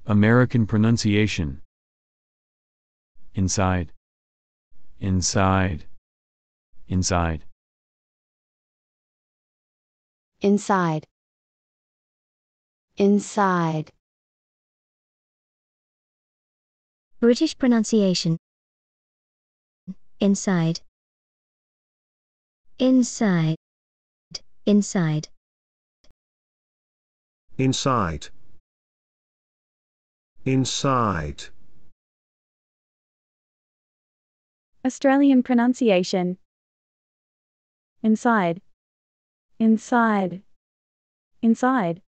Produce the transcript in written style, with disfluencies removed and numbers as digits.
American pronunciation. Inside. Inside. Inside. Inside. Inside. British pronunciation. Inside. Inside. Inside. Inside. Inside. Australian pronunciation. Inside. Inside. Inside.